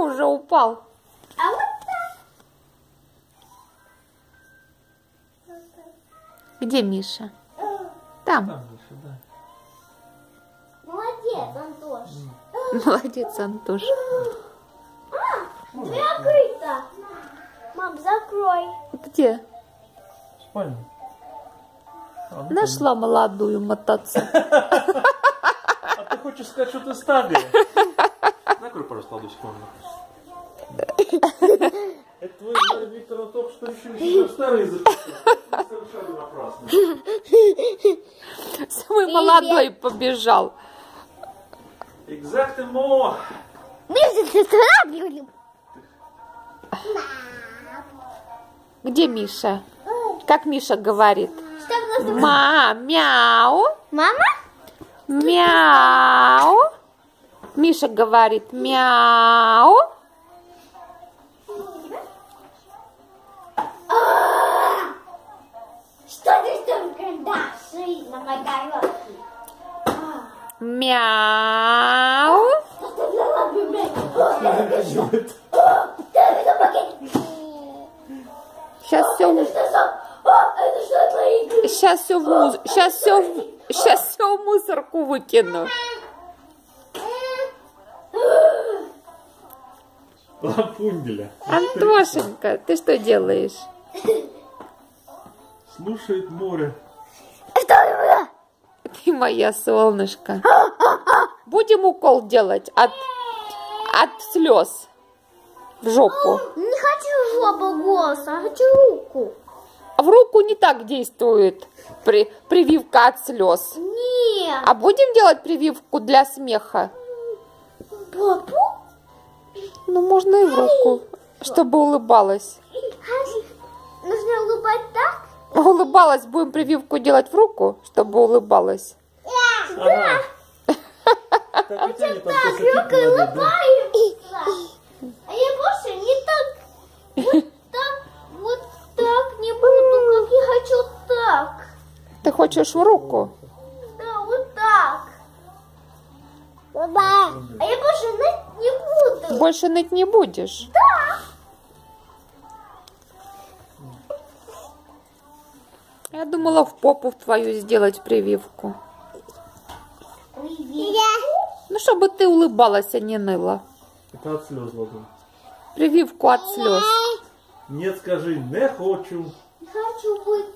уже упал. А вот так. Где Миша? Там. Там Миша, да. Молодец, Антош. Молодец, Антош. Закрыто. Мам, закрой. Где? Спальня. А, ну, Нашла молодую мотоцикл. А ты хочешь сказать, что ты старый? Накрой, пожалуйста, ладошку. Это твой Мария Викторовна только что решили, что старые записать. Совершенно напрасно. Самый молодой побежал. Exactement. Где Миша? Как Миша говорит? Что просто... Мяу. Мама? Мяу. Миша говорит мяу. Что ты только дашь на моей головке? Мяу. Сейчас все. Сейчас все в мусорку выкину. Лапунделя. Антошенька, ты что делаешь? Слушает море. Ты моя солнышко. Будем укол делать от слез в жопу. Не хочу жопу голоса, а хочу руку. В руку не так действует прививка от слез. Нет. А будем делать прививку для смеха? Папу? Ну, можно и в руку, чтобы улыбалась. Нужно улыбать так? Улыбалась, будем прививку делать в руку, чтобы улыбалась. Ага. Так и тянет Так, Антоша, типа рукой молодец, да? улыбаюсь. А я больше не так. Вот так не буду, как я хочу так. Ты хочешь в руку? Да, вот так. А я больше ныть не буду. Больше ныть не будешь? Да. Я думала в попу в твою сделать прививку. Ну, чтобы ты улыбалась, а не ныла. Это от слез, ладно. Прививку от слез. Нет, скажи, не хочу. Не хочу быть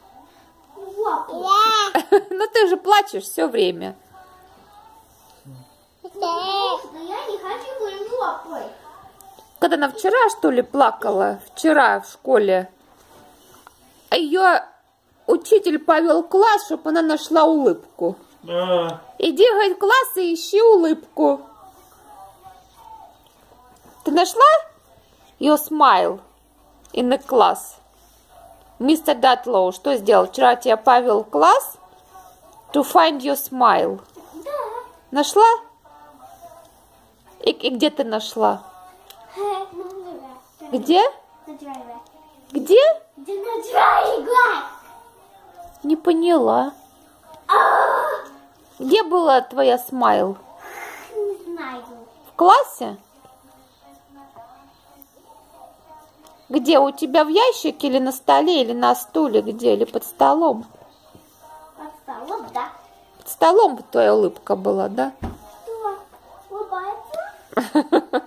лапой. Ну, ты же плачешь все время. Но я не хочу быть лапой. Когда она вчера, что ли, плакала, вчера в школе, ее учитель повел в класс, чтобы она нашла улыбку. А, Иди, говорит, в класс и ищи улыбку. Ты нашла? Your smile in the class. Мистер Датлоу, что сделал? Вчера тебя повел в класс to find your smile. Да. Нашла? И где ты нашла? Где? Где? Где на драйве? Не поняла. Где была твоя смайл? Не знаю. В классе? Где? У тебя в ящике или на столе, или на стуле? Где? Или под столом? Под столом, да. Под столом твоя улыбка была, да? Что? Улыбается?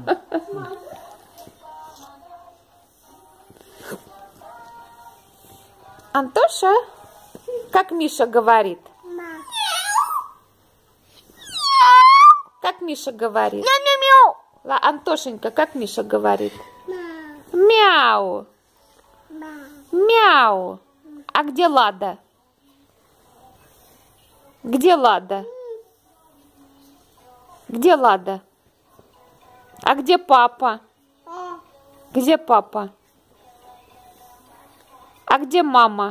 Антоша? Как Миша говорит? Как Миша говорит? Антошенька, как Миша говорит? Мяу. Мяу. А где Лада? Где Лада? Где Лада? А где папа? Где папа? А где мама?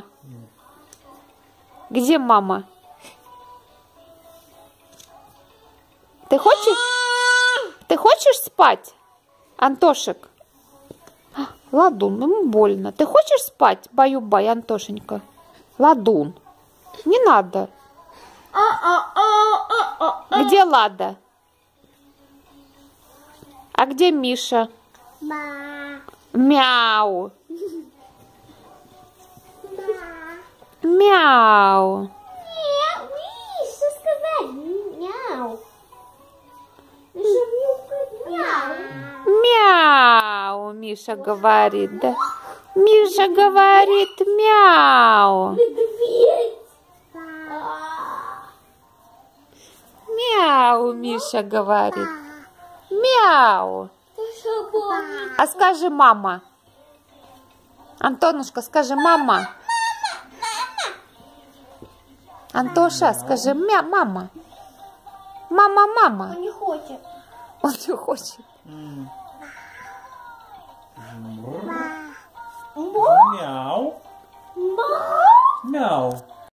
Где мама? Ты хочешь спать, Антошек? Ладун, ему больно. Ты хочешь спать? Баю-бай, Антошенька. Ладун. Не надо. Где Лада? А где Миша? Ма. Мяу. Ма. Мяу. Мяу. Видишь, что сказать? Мяу. Миша мяукает. Мяу. Мяу, Миша говорит, да? Миша говорит мяу. Медведь. Мяу, Миша говорит. Мяу. А скажи мама. Антонушка, скажи мама. Антоша, скажи мама. Мама, мама. Он не хочет. Он не хочет. Мяу. Ма. Мяу.